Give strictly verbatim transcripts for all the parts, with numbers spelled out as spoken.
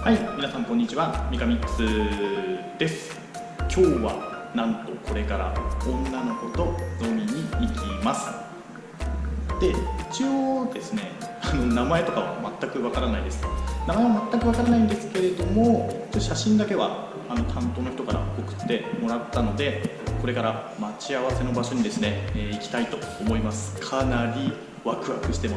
はい、皆さんこんにちは、ミカミックスです。今日はなんとこれから女の子と飲みに行きます。で、一応ですね、あの名前とかは全くわからないです。名前は全くわからないんですけれども、写真だけはあの担当の人から送ってもらったので、これから待ち合わせの場所にですね、えー、行きたいと思います。かなりワクワクしてます。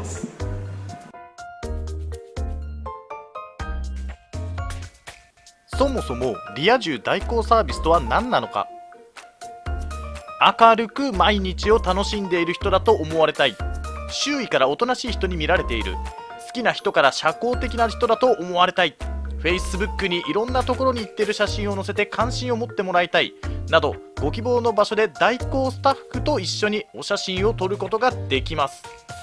そもそもリア充代行サービスとは何なのか。明るく毎日を楽しんでいる人だと思われたい、周囲からおとなしい人に見られている、好きな人から社交的な人だと思われたい、 Facebook にいろんなところに行ってる写真を載せて関心を持ってもらいたいなど、ご希望の場所で代行スタッフと一緒にお写真を撮ることができます。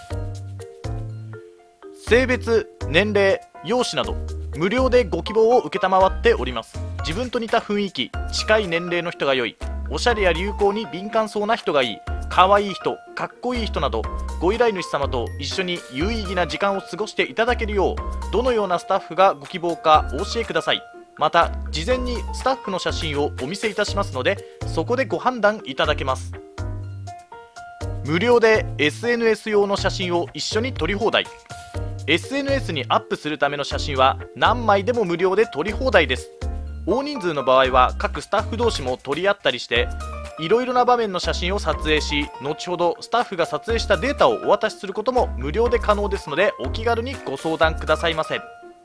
性別、年齢、容姿など無料でご希望を承っております。自分と似た雰囲気、近い年齢の人が良い、おしゃれや流行に敏感そうな人がいい、可愛い人、かっこいい人など、ご依頼主様と一緒に有意義な時間を過ごしていただけるよう、どのようなスタッフがご希望かお教えください。また事前にスタッフの写真をお見せいたしますので、そこでご判断いただけます。無料で エスエヌエス 用の写真を一緒に撮り放題。エスエヌエス にアップするための写真は何枚でも無料で撮り放題です。大人数の場合は各スタッフ同士も撮り合ったりして、いろいろな場面の写真を撮影し、後ほどスタッフが撮影したデータをお渡しすることも無料で可能ですので、お気軽にご相談くださいませ。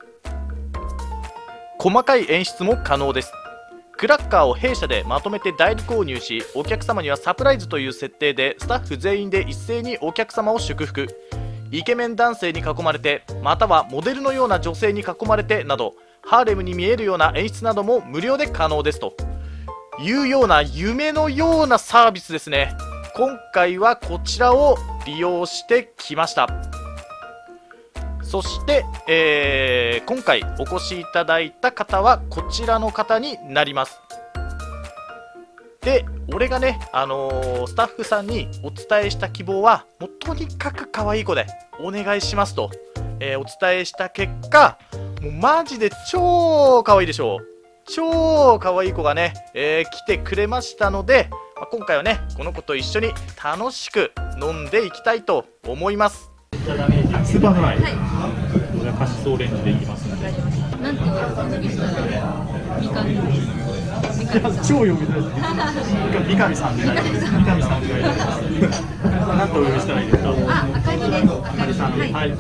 細かい演出も可能です。クラッカーを弊社でまとめて代理購入し、お客様にはサプライズという設定でスタッフ全員で一斉にお客様を祝福。イケメン男性に囲まれて、またはモデルのような女性に囲まれてなど、ハーレムに見えるような演出なども無料で可能ですというような夢のようなサービスですね。今回はこちらを利用してきました。そして、えー、今回お越しいただいた方はこちらの方になります。で、俺がね、あのー、スタッフさんにお伝えした希望は、もうとにかく可愛い子でお願いしますと、えー、お伝えした結果、もうマジで超可愛いでしょう。超可愛い子がね、えー、来てくれましたので、まあ、今回はね、この子と一緒に楽しく飲んでいきたいと思います。 スーパードライ、はい、俺はカシスオレンジでいきますので。 なんてお呼びしたらみかみ超呼びたいです。三上さんで大丈夫です。三上さんで大丈夫です。なんとお呼びしたらいいですか。 あ、あかりです。あかりさん。はい。 はい。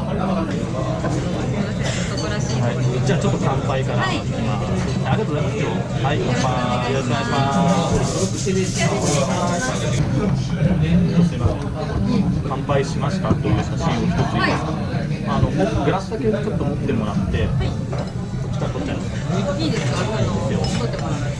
男らしい。 はい、じゃあちょっと乾杯から。はい。ありがとうございます。はい、乾杯。よろしくお願いします。すみません。乾杯しましたという写真を一ついいですか。あのグラスだけちょっと持ってもらって、こっちから取っちゃいます。 いいですか。あの取ってもらって。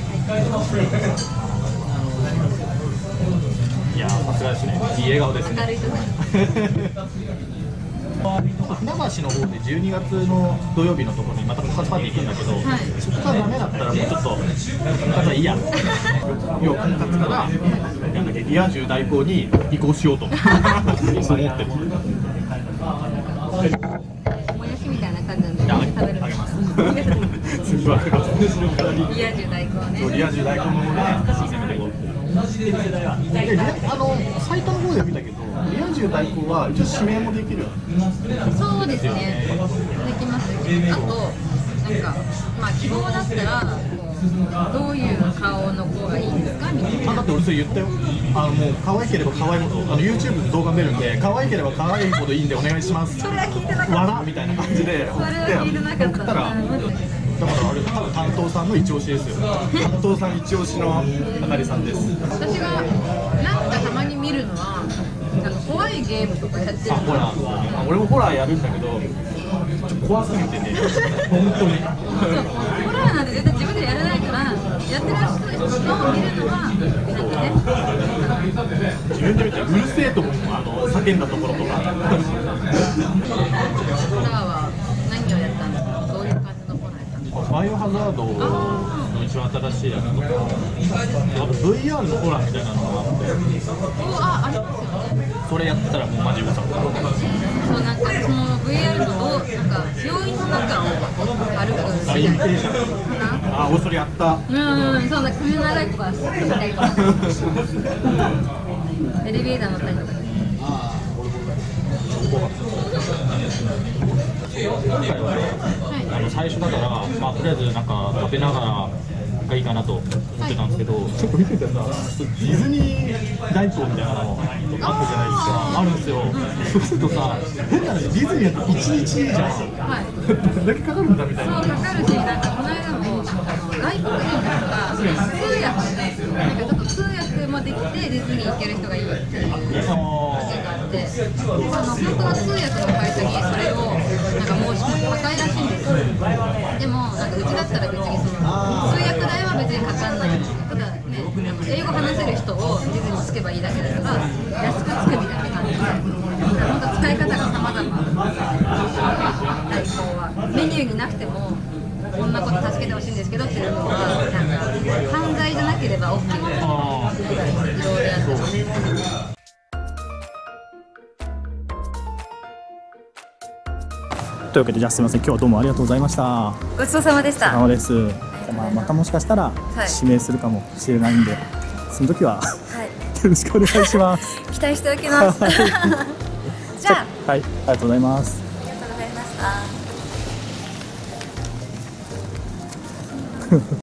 いやー、さすがですね。いい笑顔ですね。 明るいところ。 船橋の方でじゅうにがつの土曜日のところにまた婚活パーティー行くんだけど、はい、そこがダメだったらもうちょっと婚活はいいや。要は婚活からなんだっけ、リア充代行に移行しようとそう思ってる。 もやしみたいな感じなんで食べる。あげます。 すごい。 リア充代行ね。 リア充代行の方で進めていこう。で、あのサイトの方で見たけど、リア充代行は一応指名もできる。 そうですね。できます。あとなんかまあ希望だったらどういう顔の子がいいんですかみたいな。 あ、だって俺それ言ったよ。あのもう可愛ければ可愛いほど、あの YouTube で動画出るんで、可愛ければ可愛いほどいいんでお願いします。 それは聞いてなかった。 わらみたいな感じで送って、送ったら。だからあれ多分担当さんの一押しですよ。担当さん一押しのあかりさんです。 私がなんかたまに見るのはあの怖いゲームとかやってる。 あ、ホラー。俺もホラーやるんだけど、ちょっと怖すぎてね。本当に。 ホラーなんて絶対自分でやらないから、やってらっしゃる人を見るのはなんかね。 自分で見てうるせえと思う。あの叫んだところとか。 ホラーは何をやったんですか。どういう感じのホラーやったんですか。 バイオハザードの一番新しいやつとか、あと ブイアール のホラーみたいなのがあって、 あ、ありますよね。 それやったらもうマジでさ。 そう、なんかその ブイアール のどうなんか病院の中を歩く。 イミテーション。あ、おそれあった。 うん、そうだ、髪の長い子がスッと見たりとか。エレベーター乗ったりとか。 今回はね、あの最初だから、まあとりあえずなんか食べながらがいいかなと思ってたんですけど、ちょっと見ててさ、ディズニー大根みたいなのあったじゃないですか、あるんですよ。そうするとさ、変な話、ディズニーだといちにちじゃん。はい。どれだけかかるんだみたいな。 そうかかるし、なんかこの間もあの外国人の人が通訳で、なんかちょっと通訳もできてディズニー行ける人がいいっていう意見があって、あの本当は通訳の会社にそれをなんか申し込む高いらしいんですよ。でもなんかうちだったら別にその通訳代は別にかかんない。ただね、英語話せる人をディズニーにつけばいいだけだから安くつくみたいな感じで、本当使い方が様々。代行はメニューになくてもこんなこと助けてほしいんですけどっていうのはなんか犯罪じゃなければ オーケー みたいな、いろいろやってます。 というわけで、じゃあすみません、今日はどうもありがとうございました。 ごちそうさまでした。 お疲れ様です。まあ、またもしかしたら指名するかもしれないんで、はい、その時は、はい、よろしくお願いします。 期待しておきます。じゃあ、 はい、ありがとうございます。 ありがとうございました。